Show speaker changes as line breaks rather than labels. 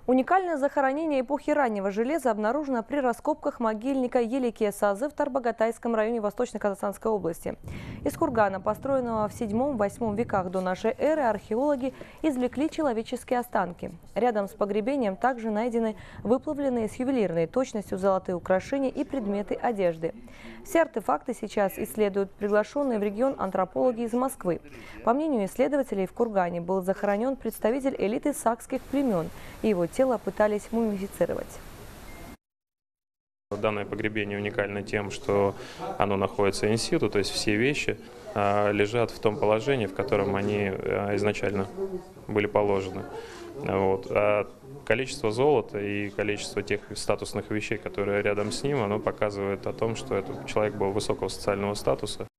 Уникальное захоронение эпохи раннего железа обнаружено при раскопках могильника Еликия-Сазы в Тарбагатайском районе Восточно-Казахстанской области. Из кургана, построенного в 7-8 веках до нашей эры, археологи извлекли человеческие останки. Рядом с погребением также найдены выплавленные с ювелирной точностью золотые украшения и предметы одежды. Все артефакты сейчас исследуют приглашенные в регион антропологи из Москвы. По мнению исследователей, в кургане был захоронен представитель элиты сакских племен, и его тело пытались мумифицировать.
Данное погребение уникально тем, что оно находится инситу, то есть все вещи лежат в том положении, в котором они изначально были положены. Вот. А количество золота и количество тех статусных вещей, которые рядом с ним, оно показывает о том, что этот человек был высокого социального статуса.